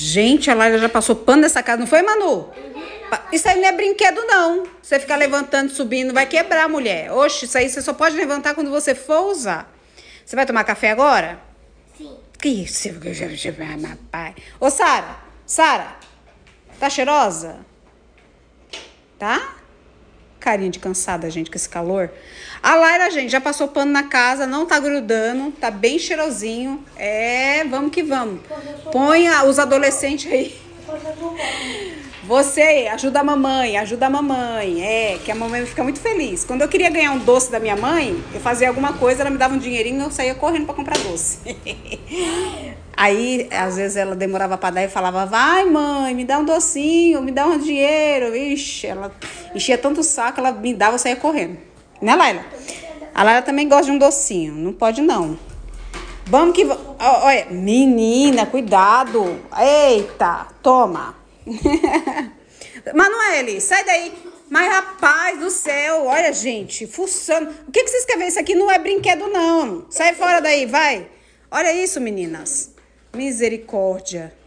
Gente, a Laila já passou pano nessa casa, não foi, Manu? Isso aí não é brinquedo, não. Você ficar levantando, subindo, vai quebrar, mulher. Oxe, isso aí você só pode levantar quando você for usar. Você vai tomar café agora? Sim. Isso. Ô, Sara, tá cheirosa? Tá? Carinha de cansada, gente, com esse calor. A Laila, gente, já passou pano na casa, não tá grudando, tá bem cheirosinho. É, vamos que vamos. Põe os adolescentes aí. Você ajuda a mamãe, É, que a mamãe fica muito feliz. Quando eu queria ganhar um doce da minha mãe, eu fazia alguma coisa, ela me dava um dinheirinho e eu saía correndo pra comprar doce. Aí, às vezes, ela demorava pra dar e falava, vai, mãe, me dá um docinho, me dá um dinheiro. Ixi, ela enchia tanto o saco, ela me dava, eu saía correndo. Né, Laila? A Laila também gosta de um docinho, não pode não. Vamos que... Olha, menina, cuidado. Eita, toma. Manoele, sai daí. Mas, rapaz do céu, olha, gente, fuçando. O que vocês querem ver? Isso aqui não é brinquedo, não. Sai fora daí, vai. Olha isso, meninas. Misericórdia.